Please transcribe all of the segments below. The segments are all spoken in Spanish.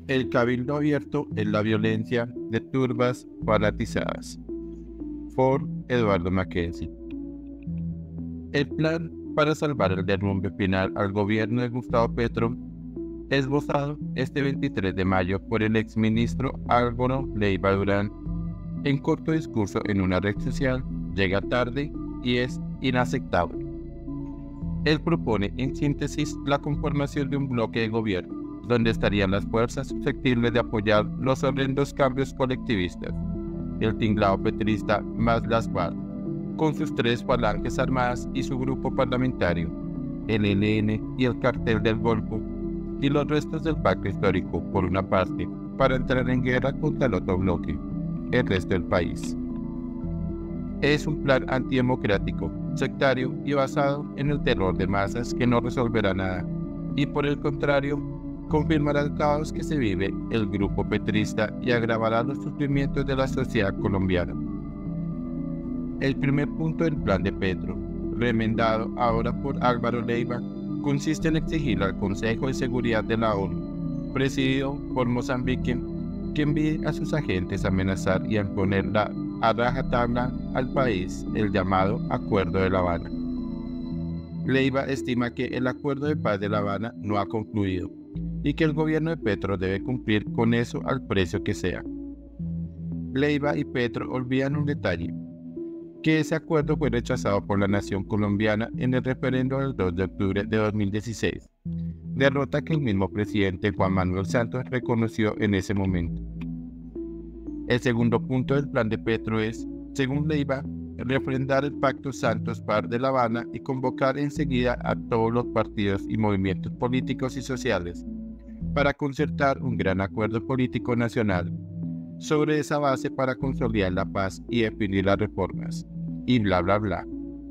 El cabildo abierto es la violencia de turbas fanatizadas. Por Eduardo Mackenzie. El plan para salvar el derrumbe final al gobierno de Gustavo Petro, esbozado este 23 de mayo por el exministro Álvaro Leiva Durán, en corto discurso en una red social, llega tarde y es inaceptable. Él propone, en síntesis, la conformación de un bloque de gobierno, donde estarían las fuerzas susceptibles de apoyar los horrendos cambios colectivistas, el tinglado petrista más las FARC, con sus 3 falanges armadas y su grupo parlamentario, el ELN y el Cartel del Golfo, y los restos del pacto histórico, por una parte, para entrar en guerra contra el otro bloque, el resto del país. Es un plan antidemocrático, sectario y basado en el terror de masas que no resolverá nada, y por el contrario, confirmará el caos que se vive el grupo petrista y agravará los sufrimientos de la sociedad colombiana. El primer punto del plan de Petro, remendado ahora por Álvaro Leiva, consiste en exigir al Consejo de Seguridad de la ONU, presidido por Mozambique, que envíe a sus agentes a amenazar y a imponer a rajatabla al país el llamado Acuerdo de La Habana. Leiva estima que el Acuerdo de Paz de La Habana no ha concluido y que el gobierno de Petro debe cumplir con eso al precio que sea. Leiva y Petro olvidan un detalle, que ese acuerdo fue rechazado por la nación colombiana en el referendo del 2 de octubre de 2016, derrota que el mismo presidente Juan Manuel Santos reconoció en ese momento. El segundo punto del plan de Petro es, según Leiva, refrendar el pacto Santos-FARC de La Habana y convocar enseguida a todos los partidos y movimientos políticos y sociales para concertar un gran acuerdo político nacional sobre esa base para consolidar la paz y definir las reformas, y bla bla bla.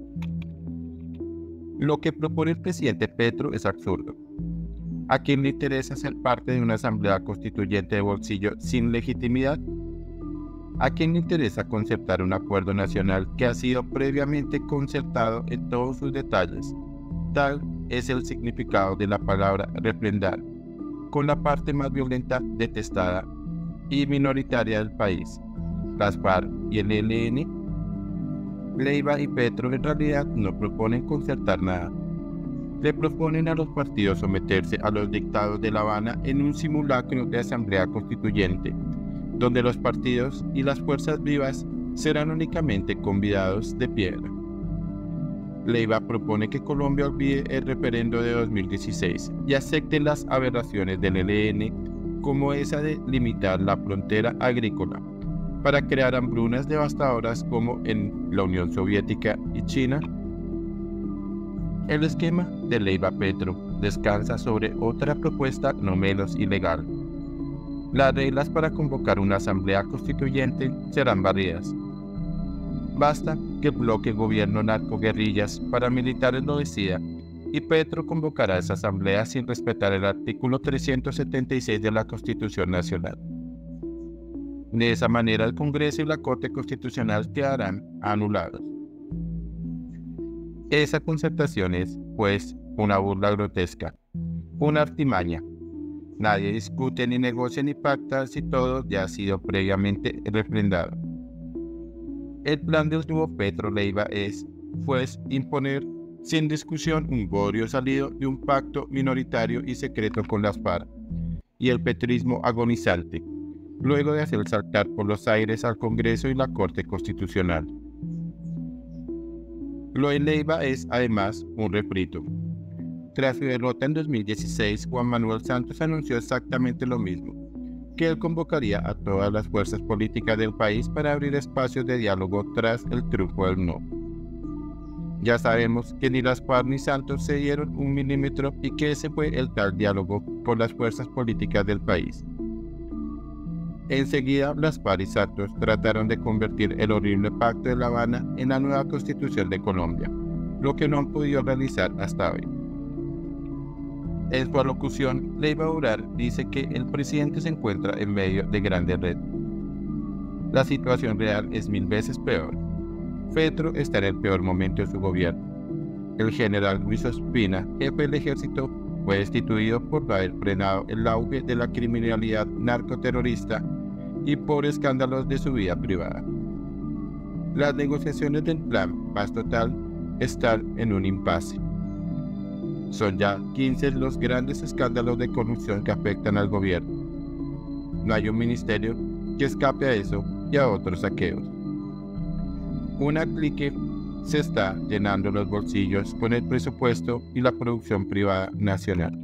Lo que propone el presidente Petro es absurdo. ¿A quién le interesa ser parte de una asamblea constituyente de bolsillo sin legitimidad? ¿A quién le interesa concertar un acuerdo nacional que ha sido previamente concertado en todos sus detalles? Tal es el significado de la palabra refrendar, con la parte más violenta, detestada y minoritaria del país, las FARC y el ELN. Leiva y Petro en realidad no proponen concertar nada. Le proponen a los partidos someterse a los dictados de La Habana en un simulacro de asamblea constituyente, donde los partidos y las fuerzas vivas serán únicamente convidados de piedra. Leiva propone que Colombia olvide el referendo de 2016 y acepte las aberraciones del ELN, como esa de limitar la frontera agrícola, para crear hambrunas devastadoras como en la Unión Soviética y China. El esquema de Leiva-Petro descansa sobre otra propuesta no menos ilegal. Las reglas para convocar una asamblea constituyente serán variadas. Basta que el bloque gobierno narcoguerrillas paramilitares lo decida y Petro convocará esa asamblea sin respetar el artículo 376 de la Constitución Nacional. De esa manera el Congreso y la Corte Constitucional quedarán anulados. Esa concertación es, pues, una burla grotesca, una artimaña. Nadie discute ni negocia ni pacta si todo ya ha sido previamente refrendado. El plan del dúo Petro-Leiva es, pues, imponer sin discusión un bodrio salido de un pacto minoritario y secreto con las FARC y el petrismo agonizante, luego de hacer saltar por los aires al Congreso y la Corte Constitucional. Lo de Leiva es, además, un refrito. Tras su derrota en 2016, Juan Manuel Santos anunció exactamente lo mismo, que él convocaría a todas las fuerzas políticas del país para abrir espacios de diálogo tras el triunfo del no. Ya sabemos que ni las FARC ni Santos se dieron un milímetro y que ese fue el tal diálogo por las fuerzas políticas del país. Enseguida, las FARC y Santos trataron de convertir el horrible Pacto de La Habana en la nueva Constitución de Colombia, lo que no han podido realizar hasta hoy. En su alocución, Leiva Durán dice que el presidente se encuentra en medio de grandes retos. La situación real es 1000 veces peor. Petro está en el peor momento de su gobierno. El general Luis Ospina, jefe del ejército, fue destituido por no haber frenado el auge de la criminalidad narcoterrorista y por escándalos de su vida privada. Las negociaciones del Plan Paz Total están en un impasse. Son ya 15 los grandes escándalos de corrupción que afectan al gobierno. No hay un ministerio que escape a eso y a otros saqueos. Una clique se está llenando los bolsillos con el presupuesto y la producción privada nacional.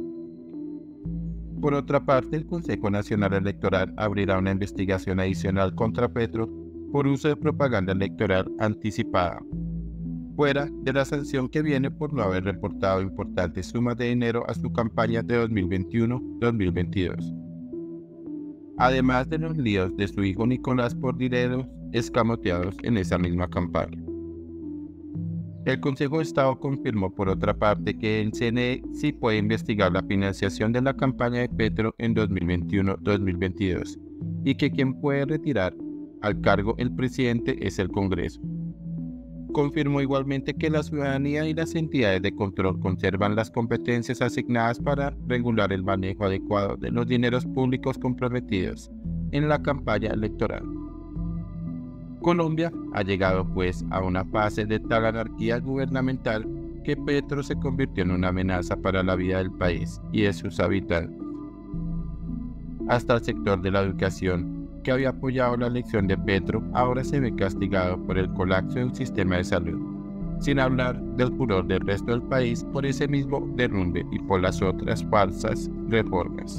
Por otra parte, el Consejo Nacional Electoral abrirá una investigación adicional contra Petro por uso de propaganda electoral anticipada, fuera de la sanción que viene por no haber reportado importantes sumas de dinero a su campaña de 2021-2022. Además de los líos de su hijo Nicolás por dineros escamoteados en esa misma campaña. El Consejo de Estado confirmó por otra parte que el CNE sí puede investigar la financiación de la campaña de Petro en 2021-2022 y que quien puede retirar al cargo el presidente es el Congreso. Confirmó igualmente que la ciudadanía y las entidades de control conservan las competencias asignadas para regular el manejo adecuado de los dineros públicos comprometidos en la campaña electoral. Colombia ha llegado pues a una fase de tal anarquía gubernamental que Petro se convirtió en una amenaza para la vida del país y de sus habitantes. Hasta el sector de la educación, que había apoyado la elección de Petro, ahora se ve castigado por el colapso del sistema de salud, sin hablar del furor del resto del país por ese mismo derrumbe y por las otras falsas reformas.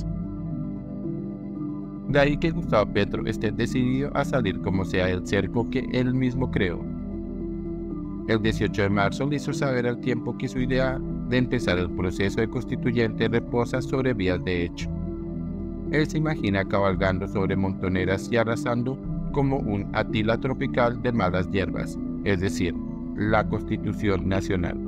De ahí que Gustavo Petro esté decidido a salir como sea del cerco que él mismo creó. El 18 de marzo le hizo saber al tiempo que su idea de empezar el proceso de constituyente reposa sobre vías de hecho. Él se imagina cabalgando sobre montoneras y arrasando como un Atila tropical de malas hierbas, es decir, la Constitución Nacional.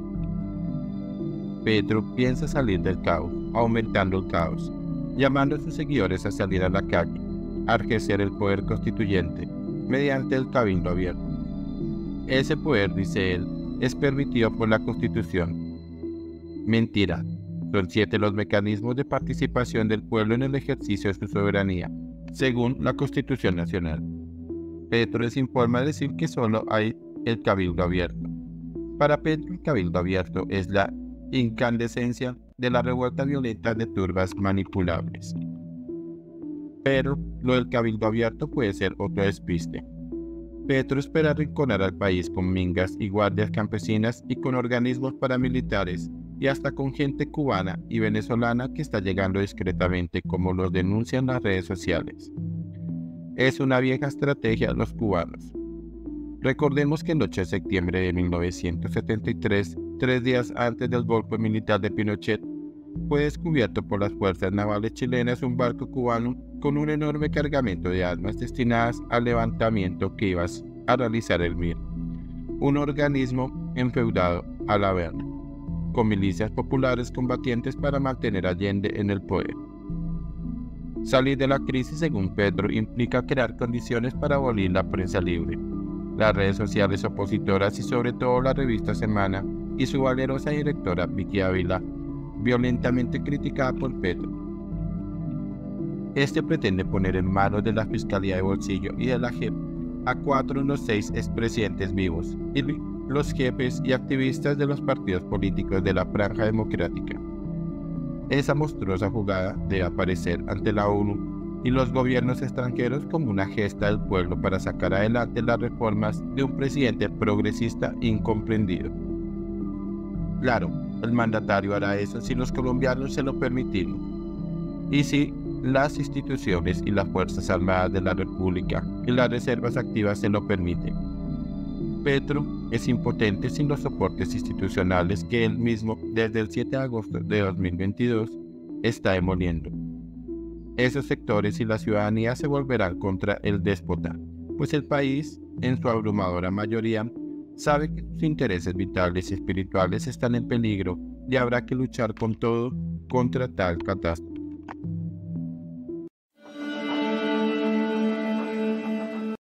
Petro piensa salir del caos, aumentando el caos, llamando a sus seguidores a salir a la calle, a ejercer el poder constituyente, mediante el cabildo abierto. Ese poder, dice él, es permitido por la Constitución. Mentira. Son 7 los mecanismos de participación del pueblo en el ejercicio de su soberanía, según la Constitución Nacional. Petro les informa de decir que solo hay el cabildo abierto. Para Petro, el cabildo abierto es la incandescencia de la revuelta violenta de turbas manipulables. Pero lo del cabildo abierto puede ser otro despiste. Petro espera arrinconar al país con mingas y guardias campesinas y con organismos paramilitares y hasta con gente cubana y venezolana que está llegando discretamente, como lo denuncian las redes sociales. Es una vieja estrategia de los cubanos. Recordemos que el 8 de septiembre de 1973, 3 días antes del golpe militar de Pinochet, fue descubierto por las fuerzas navales chilenas un barco cubano con un enorme cargamento de armas destinadas al levantamiento que iba a realizar el MIR, un organismo enfeudado a la guerra, con milicias populares combatientes para mantener a Allende en el poder. Salir de la crisis, según Petro, implica crear condiciones para abolir la prensa libre, las redes sociales opositoras y sobre todo la revista Semana y su valerosa directora Vicky Ávila, violentamente criticada por Petro. Este pretende poner en manos de la Fiscalía de Bolsillo y de la JEP a 4 de los 6 expresidentes vivos y los jefes y activistas de los partidos políticos de la Franja Democrática. Esa monstruosa jugada debe aparecer ante la ONU y los gobiernos extranjeros como una gesta del pueblo para sacar adelante las reformas de un presidente progresista incomprendido. Claro, el mandatario hará eso si los colombianos se lo permitimos, y si las instituciones y las Fuerzas Armadas de la República y las reservas activas se lo permiten. Petro es impotente sin los soportes institucionales que él mismo, desde el 7 de agosto de 2022, está demoliendo. Esos sectores y la ciudadanía se volverán contra el déspota, pues el país, en su abrumadora mayoría, sabe que sus intereses vitales y espirituales están en peligro y habrá que luchar con todo contra tal catástrofe.